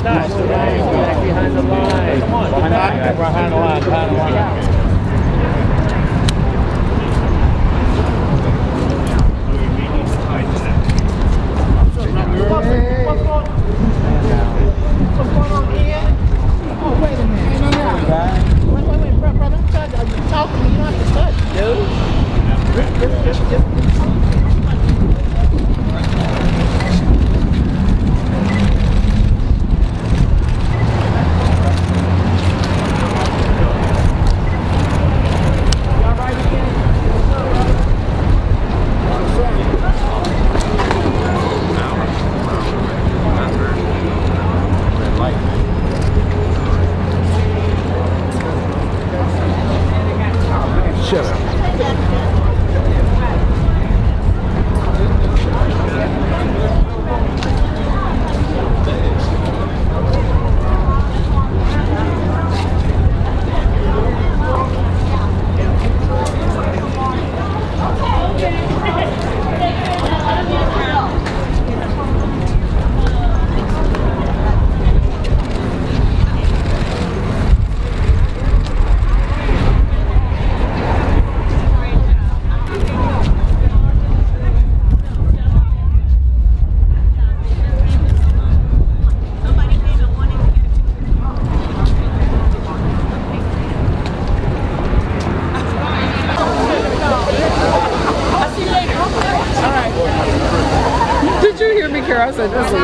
Back behind the line. Behind the line. What's going on, Ian? Oh, wait a minute. Wait, brother. You talk to me. You don't have to touch, dude. Shut up. Did you hear me, Carol? I said, this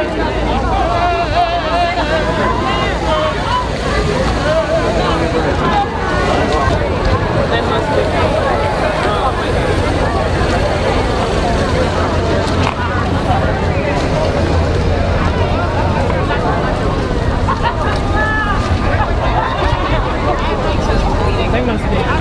they must be.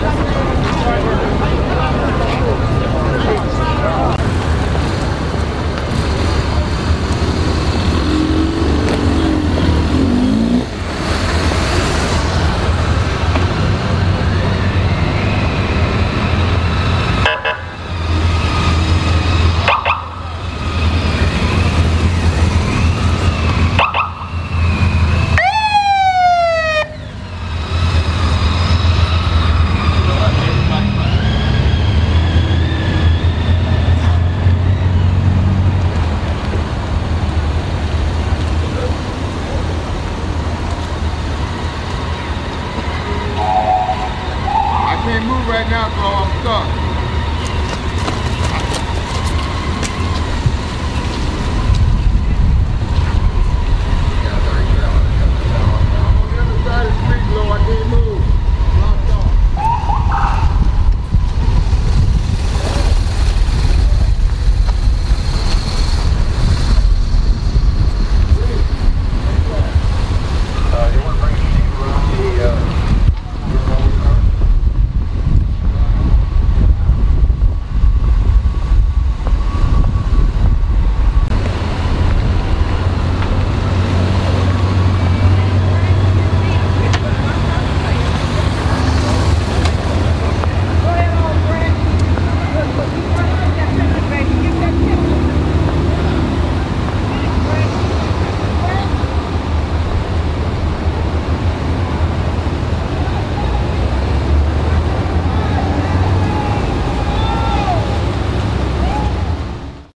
I can't move right now, bro. I'm stuck.